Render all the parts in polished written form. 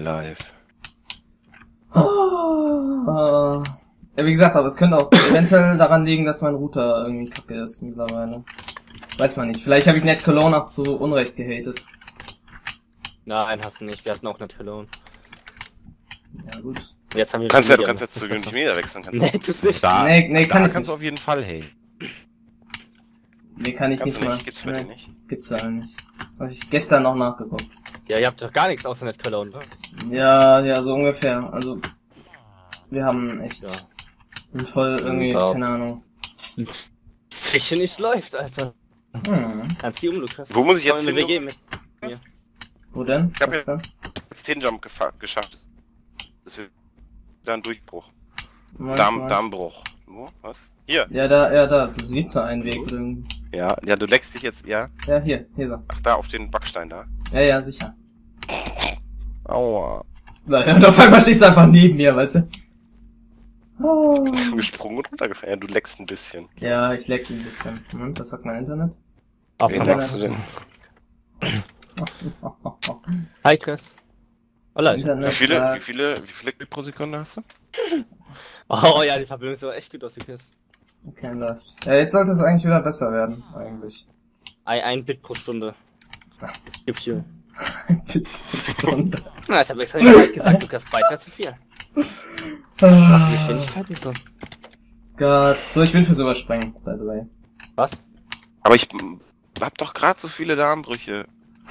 live. Ja, wie gesagt, aber es könnte auch eventuell daran liegen, dass mein Router irgendwie kacke ist mittlerweile. Weiß man nicht. Vielleicht habe ich Net Cologne auch zu Unrecht gehatet. Nein, hast du nicht. Wir hatten auch Net Cologne. Ja, gut. Jetzt haben wir Du kannst jetzt zu Unity Media wechseln. Nee, tu's nicht. Da, Nee, kann ich kannst du nicht. auf jeden Fall, hey. Nee, kann ich Kannst nicht du mal. nicht, gibt's bei dir nicht. Gibt's ja nicht. Hab ich gestern noch nachgeguckt. Ja, ihr habt doch gar nichts außer Net Cologne, ne? Ja, so ungefähr. Also, wir haben echt... Ja. Sind voll irgendwie, Ja. keine Ahnung. Fische nicht läuft, Alter. Ganz hier Lukas. Wo muss ich jetzt Komm in hin, eine WG mit mir. Wo denn? Ich hab Was denn? Jetzt den Jump geschafft. Das wird dann Durchbruch. Manchmal. Darmbruch. Wo? Was? Hier. Ja, da. Du gibt's ja einen Weg drin. Ja, du leckst dich jetzt, ja. Ja, hier so. Ach, da auf den Backstein da. Ja, sicher. Aua. Naja, und auf einmal stehst du einfach neben mir, weißt du? Oh. Bist du gesprungen und runtergefallen? Ja, du leckst ein bisschen. Ja, ich leck ein bisschen. Und, was sagt mein Internet? Wen leckst du denn? Hi Chris. Hola. Internet Wie sagt- viele Clip pro Sekunde hast du? Oh ja, die Verbindung sieht aber echt gut aus, die Chris. Okay, läuft. Ja, jetzt sollte es eigentlich wieder besser werden, eigentlich. Ein Bit pro Stunde. Gib hier. Sekunde. Na, ich habe extra nicht gesagt, Lukas, Beitrag zu viel. Geschwindigkeiten so. Gott. So, ich bin fürs Überspringen, by the way. Was? Aber ich hab doch gerade so viele Darmbrüche.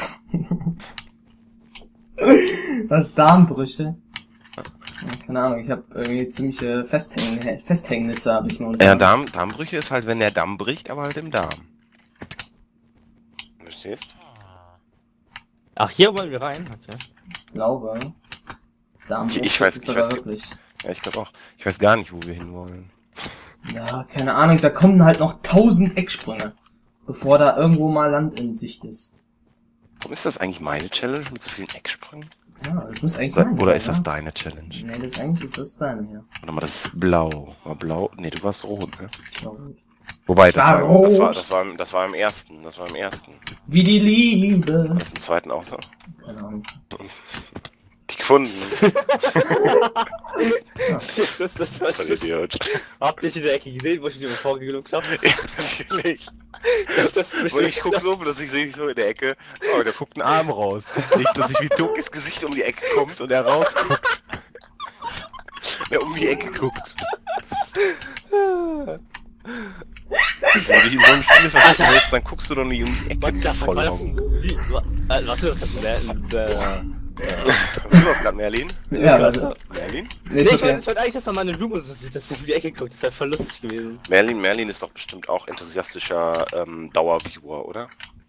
Was, Darmbrüche? Ja, keine Ahnung, ich habe irgendwie ziemliche Festhängnisse, habe ich momentan. Ja, Darmbrüche ist halt, wenn der Damm bricht, aber halt im Darm. Verstehst? Ach, hier wollen wir rein? Okay. Ich glaube. Darmbruch Ich weiß- ist ich aber weiß- wirklich. Ja, ich glaube auch. Ich weiß gar nicht, wo wir hinwollen. Ja, keine Ahnung, da kommen halt noch 1000 Ecksprünge, bevor da irgendwo mal Land in Sicht ist. Warum ist das eigentlich meine Challenge mit so vielen Ecksprüngen? Ja, das muss eigentlich meine Oder sein, ist das ne? deine Challenge? Nee, das ist eigentlich das ist deine hier. Warte mal, das ist blau. War blau? Nee, du warst rot, ne? Ich glaube, Wobei, War rot. das war im ersten. Das war im ersten. wie die Liebe. Das ist im zweiten auch so. Keine Ahnung. Die gefunden. Das ist Voll Idiot. Habt ihr in der Ecke gesehen, wo ich dir vorgeguckt habe? Ja, natürlich. Das ist Und ich guck so, dass ich sehe so in der Ecke, oh, der guckt einen Arm raus. Nicht, dass ich wie Dokis Gesicht um die Ecke kommt und er rausguckt. Der um die Ecke guckt. Wenn du dich in so einem Spiel verstecken willst, dann guckst du doch nicht um die Ecke. What the fuck, war das Vollhonk. was ist das? Was ist das gerade, Merlin? Ja, Klasse. also, Merlin? nee, Ich okay. wollte eigentlich, dass man meine Blume so sieht, dass du um die Ecke guckt. Das wäre voll lustig gewesen. Merlin ist doch bestimmt auch enthusiastischer Dauerviewer, oder?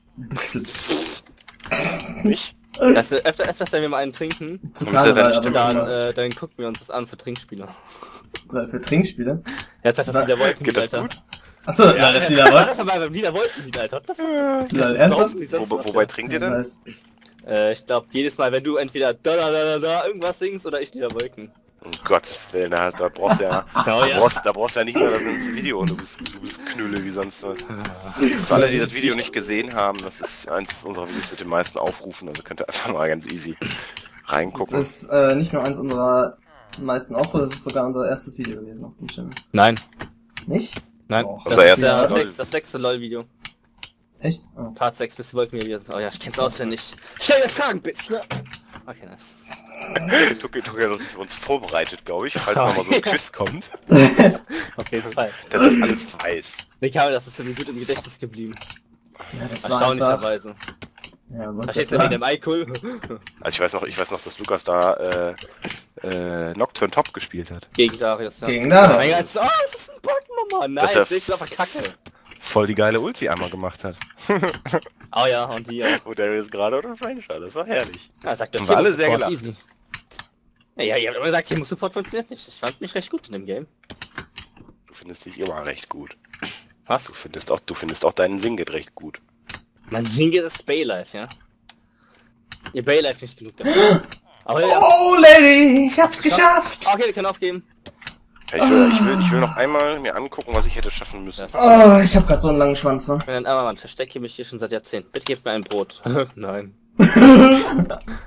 Nicht? Das, öfters, wenn wir mal einen trinken, Zu Und mit der Karneval, Stimme aber dann gucken wir uns das an für Trinkspiele. für Trinkspiele. Jetzt heißt das wieder Wolken, Geht das Alter. gut? Achso, ja, das wieder War was? das aber beim Lieder Wolken, Alter. What the fuck? Ja, ernsthaft? Saufen, die sonst was, Wobei ja. trinkt ihr Ja, denn? nice. Ich glaube, jedes Mal, wenn du entweder da irgendwas singst oder ich Lieder Wolken. Um Gottes Willen, da brauchst du ja, Oh, ja. da brauchst du ja nicht mehr das ganze Video und du bist Knülle wie sonst was. Für alle, die das Video nicht gesehen haben, das ist eins unserer Videos mit den meisten Aufrufen, also könnt ihr einfach mal ganz easy Das reingucken. ist nicht nur eins unserer meisten Aufrufe, das ist sogar unser erstes Video gewesen auf dem Channel. Nein. Nicht? Nein. Doch. Das Unser ist erstes das sechste LOL-Video. Echt? Oh. Part 6, bis die Wolken wieder sind. Oh ja, ich kenn's auswendig. Stell dir Fragen, Bitch, ne? Okay, nein. Tuki hat sich für uns vorbereitet, glaube ich, falls nochmal so ein Quiz kommt, Auf jeden Fall. der das alles weiß. Digga, das ist mir gut im Gedächtnis geblieben. Ja, das war einfach... Erstaunlicherweise. Ja, was Verstehst du wegen dem Alkohol? Also ich weiß noch, dass Lukas da Nocturne Top gespielt hat. Gegen Darius, ja. Gegen Darius. Mein Gott, oh, das ist ein Bug, Mama. Nein, Das ist ja das ist aber kacke. Voll die geile Ulti einmal gemacht hat. Oh ja, und die, ja. Wo der ist gerade oder Range, das war herrlich. Ja, sagt der Haben wir alle sehr Support gelacht. easy. Ja, ihr habt immer gesagt, Team Support funktioniert nicht. Ich fand mich recht gut in dem Game. Du findest dich immer recht gut. Was? Du findest auch deinen Singed recht gut. Mein Single ist Baylife, ja? Ihr Baylife nicht genug dafür. Aber ja. Oh, Lady, ich hab's geschafft! Okay, wir können aufgeben. Ja, ich will noch einmal mir angucken, was ich hätte schaffen müssen. Oh, ich hab grad so einen langen Schwanz, wa? Aber man verstecke mich hier schon seit Jahrzehnten. Bitte gebt mir ein Brot. Nein.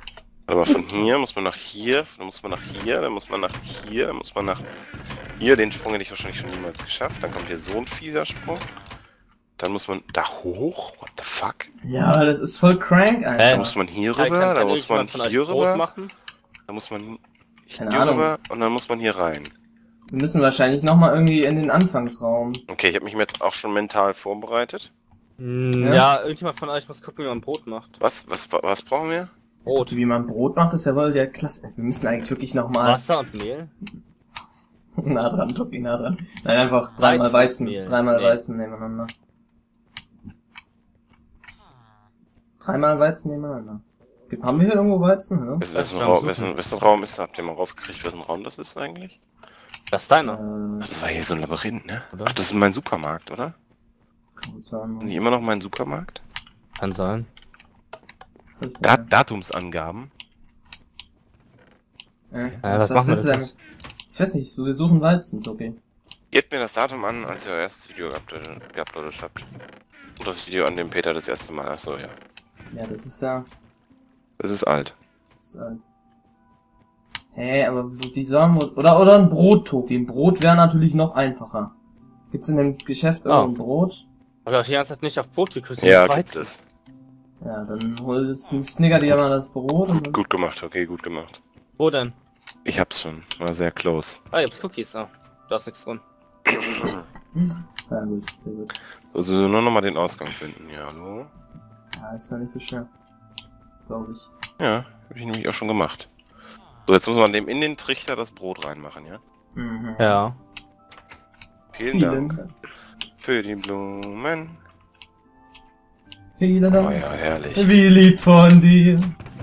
Aber von hier muss man nach hier, dann muss man nach hier, dann muss man nach hier, dann muss man nach hier. Den Sprung hätte ich wahrscheinlich schon niemals geschafft. Dann kommt hier so ein fieser Sprung. Dann muss man da hoch. What the fuck? Ja, das ist voll crank einfach. Dann muss man hier rüber, dann muss man irgendjemand von euch hier Brot rüber, machen? dann muss man Keine hier Ahnung. rüber und dann muss man hier rein. Wir müssen wahrscheinlich nochmal irgendwie in den Anfangsraum. Okay, ich habe mich jetzt auch schon mental vorbereitet. Ja, irgendjemand von euch muss gucken, wie man Brot macht. Was brauchen wir? Brot. Wie man Brot macht, ist ja wohl der Klasse. Wir müssen eigentlich wirklich nochmal Wasser und Mehl? nah dran, Toki, nah dran. Nein, einfach dreimal Weizen. Weizenmehl. Dreimal Nee. Weizen nebeneinander. Dreimal Weizen nebeneinander. Haben wir hier irgendwo Weizen? Ja? Wessen wir Raum, suchen. wessen Raum ist, habt ihr mal rausgekriegt, wessen Raum das ist eigentlich? Das ist deiner, Ach, das war hier so ein Labyrinth, ne? oder? Ach, das ist mein Supermarkt, oder? Kann gut sein. Sind die immer noch mein Supermarkt? Kann sein. Was soll ich denn? Datumsangaben? was machen wir willst denn? du denn? Ich weiß nicht, wir suchen Weizen, Toki. Gebt mir das Datum an, als ihr euer erstes Video geuploadet habt. Und das Video an dem Peter das erste Mal. Achso, ja. Ja, das ist ja... Das ist alt. Das ist halt... Hä, aber wie sollen wir... Oder ein Brot, Toki. Ein Brot wäre natürlich noch einfacher. Gibt's in dem Geschäft irgendein Brot? Oder die ganze Zeit nicht auf Brot geküsst. Ja, gibt es. Ja, dann holst du einen Snicker dir mal das Brot und dann... Gut gemacht, okay, gut gemacht. Wo denn? Ich hab's schon, war sehr close. Ah, ich hab's Cookies. Ah, da ist nichts drin. Ja, gut, sehr gut. Also nur noch mal den Ausgang finden, ja, hallo? Ja, ist ja nicht so schnell. Glaube ich. Ja, hab ich nämlich auch schon gemacht. So, jetzt muss man dem in den Trichter das Brot reinmachen, ja? Mhm. Ja. Vielen Dank für die Blumen. Vielen Oh Dank. ja, herrlich. Wie lieb von dir.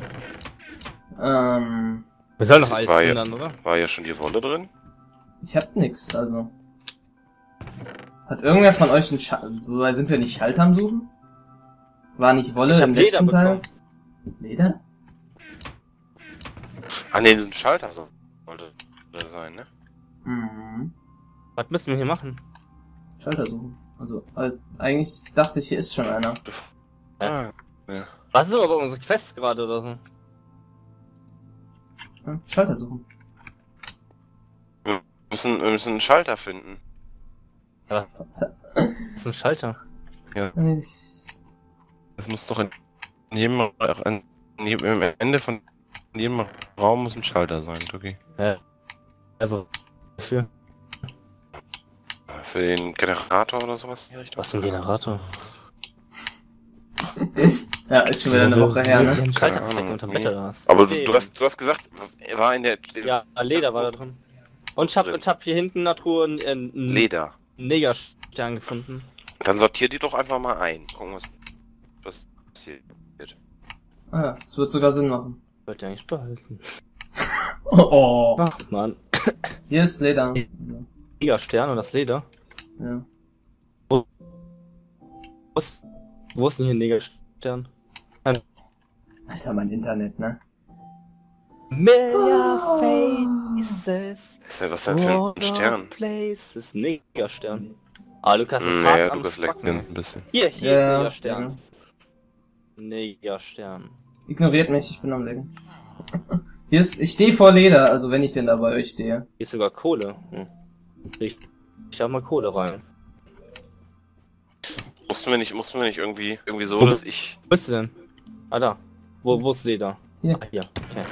Wir sollen noch Das alles war ja- ändern, oder? War ja schon die Wolle drin? Ich hab nix, also. Hat irgendwer von euch einen Wobei sind wir nicht Schalter am Suchen? War nicht Wolle Ich hab im Leder letzten Teil? bekommen. Leder? Ah ne, diesen Schalter sollte das sein, ne? Mhm. Was müssen wir hier machen? Schalter suchen. Also, eigentlich dachte ich, hier ist schon einer. Ah, ja. Was ist aber unsere Quest gerade oder so? Ja, Schalter suchen. Wir müssen einen Schalter finden. Das ist ein Schalter. Das muss doch im Ende von jedem Raum muss ein Schalter sein, Tuki. Aber wofür? Für den Generator oder sowas in die Richtung? Was ist ein Generator? Ja, ist schon wieder eine Woche her, ne? Ein Schalter Keine verstecken Ahnung, unterm nee. Bett oder was? Aber Nee. du hast gesagt, er war in der Ja, Leder war da drin. Und ich hab hier hinten in der Truhe einen Leder. Negerstern gefunden. Dann sortier die doch einfach mal ein. Gucken, was passiert. Ah ja, es wird sogar Sinn machen. Wollte ich eigentlich behalten. Oh. Ach man. Hier ist Leder. Negerstern und das Leder. Ja. Wo ist denn hier ein Negerstern? Alter, mein Internet, ne? Million faces. Was ist denn für ein Stern? Places. Negerstern. Ah, Lukas ist Naja, hart am Lukas leckt Schmacken. ein bisschen. Hier ist Negerstern. Negerstern. Ignoriert mich, ich bin am Legen. Ich stehe vor Leder, also wenn ich denn da bei euch stehe. Hier ist sogar Kohle. Ich hab mal Kohle rein. Mussten wir nicht irgendwie so, dass ich... Wo bist du denn? Ah, da. Wo ist Leder? Hier. Ah, hier. Okay.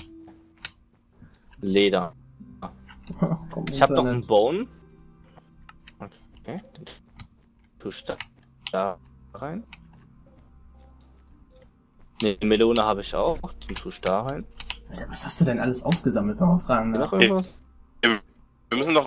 Leder. Komm, Ich hab noch einen Internet. Bone. Okay. Du da rein. Ne, die Melone habe ich auch. Den tust da rein. Alter, was hast du denn alles aufgesammelt? Mal fragen, Noch ne? irgendwas? Wir müssen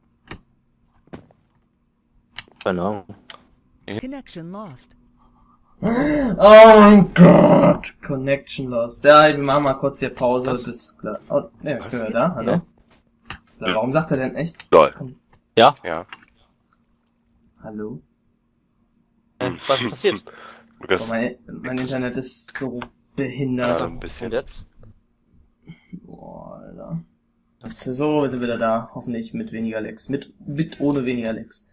Keine Ahnung. Connection lost. Oh mein Gott! Connection lost. Ja, wir machen mal kurz hier Pause. Was? Das klar. Oh, ne, ich Was? bin ja da. Hallo? Ja. Ja, warum sagt er denn echt? Lol. Ja? Ja. Hallo? Was ist passiert? Oh, Lukas, mein Internet ist so ja, behindert. ein Und bisschen. jetzt? Boah, Alter. So, wir sind wieder da. Hoffentlich mit weniger Lags. Mit ohne weniger Lags.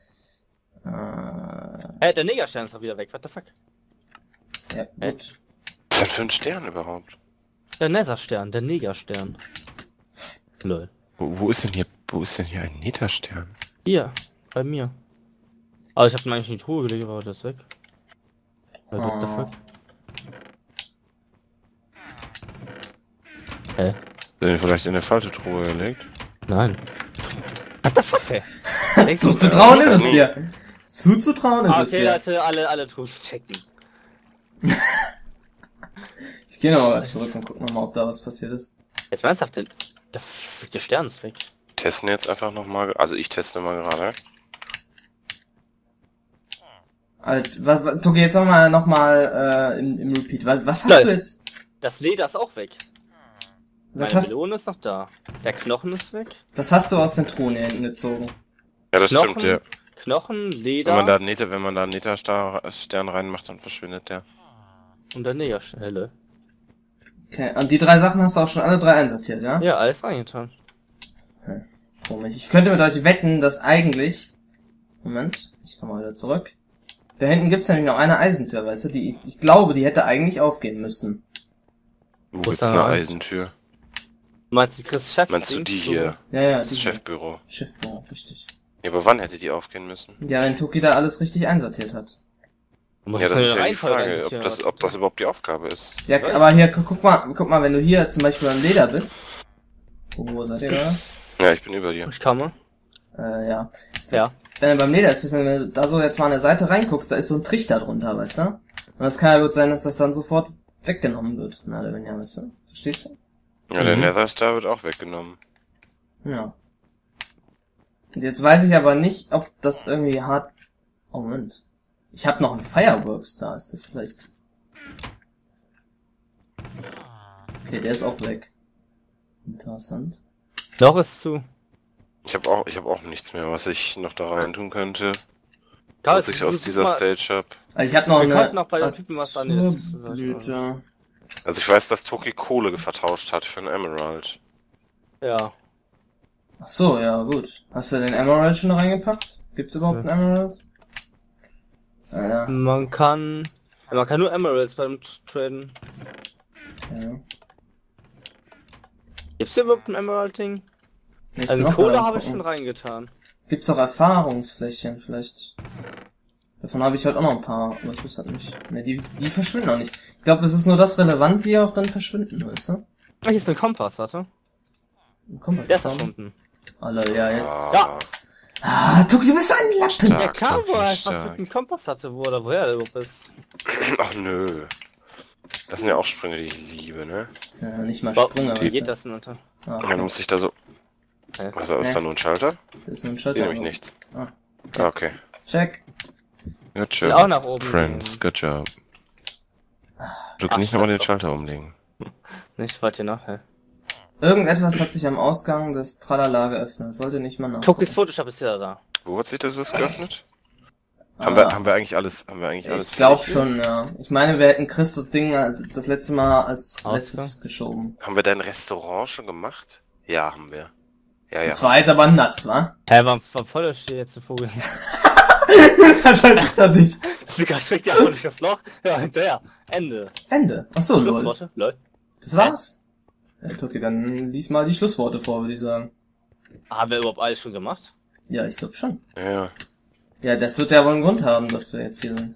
Der Negerstern ist auch wieder weg. What the fuck? Ja, gut. Was ist denn für ein Stern überhaupt? Der Netherstern, der Negerstern. Lol. Wo ist denn hier ein Netherstern? Hier, bei mir. Aber ich hab ihn eigentlich in die Truhe gelegt, aber der ist weg. What the fuck? Hä? Sind die vielleicht in eine falsche Truhe gelegt? Nein. What the fuck, ey? Denkst du, Zuzutrauen ist es dir. Zuzutrauen ist es okay, dir. Leute, alle Truhen checken. Ich gehe nochmal zurück und guck nochmal, ob da was passiert ist. Jetzt ernsthaft, der Stern ist weg. Testen jetzt einfach nochmal. Also ich teste mal gerade. Toki, jetzt nochmal im Repeat. Was hast Nein. du jetzt? Das Leder ist auch weg. Was Meine hast, Melone ist noch da. Der Knochen ist weg. was hast du aus den Truhen hier hinten gezogen? Ja, das Knochen, stimmt, ja. Knochen, Leder Wenn man da einen Netherstern reinmacht, dann verschwindet der. und der Negerstelle. Okay, und die 3 Sachen hast du auch schon alle 3 einsortiert, ja? Ja, alles reingetan. Komisch. Ich könnte mit euch wetten, dass eigentlich... Moment, ich komme mal wieder zurück. Da hinten gibt's nämlich noch eine Eisentür, weißt du? Die ich glaube, die hätte eigentlich aufgehen müssen. Wo Wo gibt's ist da eine eine Eisentür? Meinst du Chris Chef? Meinst du die hier? Ja, Das die Chefbüro. Chefbüro, richtig. Ja, aber wann hätte die aufgehen müssen? Ja, wenn Toki da alles richtig einsortiert hat. Ja, das ist ja die Frage, ob das überhaupt die Aufgabe ist. Ja, aber hier, guck mal, wenn du hier zum Beispiel beim Leder bist. Wo seid ihr da? Ja, ich bin über dir. Ich komme. Ja. Ja. Wenn du beim Leder ist, wenn du da so jetzt mal an der Seite reinguckst, da ist so ein Trichter drunter, weißt du? Und das kann ja gut sein, dass das dann sofort weggenommen wird. Na, oder wenn ja, weißt du? Verstehst du? Ja, der Netherstar wird auch weggenommen. Ja. Und jetzt weiß ich aber nicht, ob das irgendwie hart... Oh, Moment. Ich habe noch einen Fireworks da, ist das vielleicht... Okay, der ist auch weg. Interessant. Noch ist zu. Ich habe auch nichts mehr, was ich noch da rein tun könnte. Karl, Was ich aus dieser Stage hab. Also ich habe noch Wir eine... könnten noch bei den Typen was an. Blüte. Also ich weiß, dass Toki Kohle vertauscht hat für einen Emerald. Ja. Ach so, ja, gut. Hast du den Emerald schon reingepackt? Gibt's überhaupt einen Emerald? Ja. Man kann nur Emeralds beim Traden. Ja. Gibt's hier überhaupt ein Emerald-Ding? Ich bin Also auch Kohle mal habe ich gucken. schon reingetan. Gibt's auch Erfahrungsflächen vielleicht? Davon habe ich halt auch noch ein paar, aber ich wusste halt nicht. Ne, die verschwinden auch nicht. Ich glaube, es ist nur das relevant, die auch dann verschwinden, weißt du? Ah, hier ist ein Kompass, warte. Ein Kompass Der ist vorne. verschwunden. Alter, ja, jetzt. Ja. Tuki, du bist so ein Lappen! Stark. Ja klar, wo er was stark. mit dem Kompass hatte, oder woher der überhaupt ist. Ach nö. Das sind ja auch Sprünge, die ich liebe, ne? Das sind ja nicht mal Wow, Sprünge, wie weißt geht du? das denn, Alter? Ah, Und dann muss ich da so... Hä? Was ist da nur ein Schalter? das ist nur ein Hier Schalter. nämlich nichts. Ah. Ah, okay. Check. Good Will auch job, nach oben Friends. gehen. Good job. Du Ach, kannst nicht nochmal den scheiße. Schalter umlegen. Nicht, warte noch, hä? Irgendetwas hat sich am Ausgang des Tralala geöffnet. Wollte nicht mal nach. Tokis Photoshop ist ja da. Wo hat sich das was geöffnet? Ah. Haben wir eigentlich alles Ich glaube schon, ja. Ich meine, wir hätten Chris das Ding das letzte Mal als Ausgang? letztes geschoben. Haben wir dein Restaurant schon gemacht? Ja, haben wir. Ja, ja. Das war jetzt aber nuts, wa? Hä, war voll der Stier jetzt, der Vogel. Das weiß ich doch nicht. Snicker schmeckt ja auch nicht das Loch. Ja, hinterher. Ende. Ende. Ach so, lol. Schlussworte. Lol. Das war's. Ja, okay, dann lies mal die Schlussworte vor, würde ich sagen. Haben wir überhaupt alles schon gemacht? Ja, ich glaube schon. Ja. Ja, das wird ja wohl einen Grund haben, dass wir jetzt hier sind.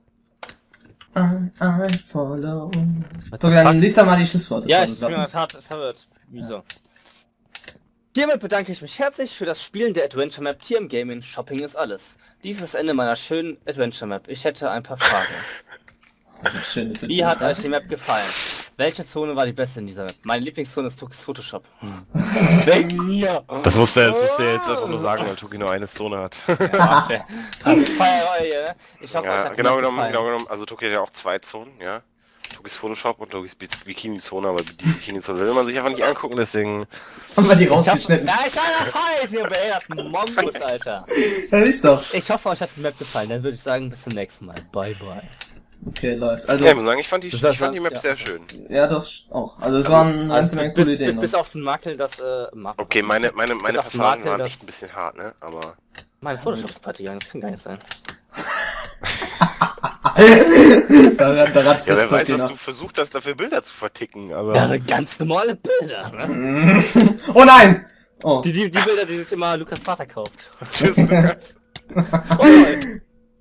I follow. What the Toki, dann fuck? lies da mal die Schlussworte Ja, vor. ich bin in der Tat verwirrt. Wieso? Hiermit bedanke ich mich herzlich für das Spielen der Adventure Map TM Gaming. Shopping ist alles. Dies ist das Ende meiner schönen Adventure Map. Ich hätte ein paar Fragen. Schöne Wie hat euch die Map gefallen? Welche Zone war die beste in dieser Map? Meine Lieblingszone ist Tokis Photoshop. Wegen mir! Das musste er jetzt einfach nur sagen, weil Toki nur eine Zone hat. Ja, ich hoffe, euch Ja, hat die genau Map gefallen. genommen. Also Toki hat ja auch 2 Zonen, ja. Tokis Photoshop und Tokis Bikini-Zone, aber die Bikini-Zone will man sich einfach nicht angucken, deswegen... Haben wir die Ich hoffe, rausgeschnitten? ja, ich war der Fall, ihr behinderten Mongos, Alter. Ja, lies doch. Ich hoffe, euch hat die Map gefallen. Dann würde ich sagen, bis zum nächsten Mal. Bye, bye. Okay, läuft. Also, Ja, ich muss sagen, ich fand die Das Map ja. sehr schön. ja doch, auch. Also es waren eine ganze Menge coole Ideen. bis auf den Makel, das, Makel. Okay, meine Bis auf den Passagen Makel, waren das- echt ein bisschen hart, ne? Aber... Mein Photoshop ist Party gegangen, das kann gar nicht sein. Daran Ja, wer fest weiß, die was noch. du versucht hast, dafür Bilder zu verticken, aber... Ja, sind ganz normale Bilder, ne? Oh nein! Oh. Die Bilder, die sich immer Lukas Vater kauft. Tschüss, Lukas. Oh, Leute.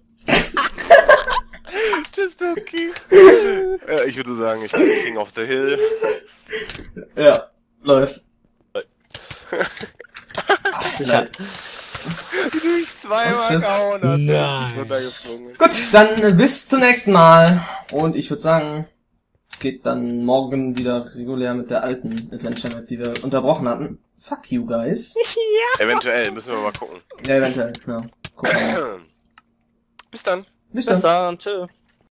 Tschüss, Doki. Ja, ich würde sagen, ich bin King of the Hill. Ja, läuft. Sicher. Wie du mich zweimal Tschüss. gehauen hast. Nein. Ich runtergeflogen. Gut, dann bis zum nächsten Mal. Und ich würde sagen, es geht dann morgen wieder regulär mit der alten Adventure Map, die wir unterbrochen hatten. Fuck you guys. Eventuell, müssen wir mal gucken. Ja, eventuell, genau. Gucken wir mal. Bis dann. Bis dann. Bis dann, tschö.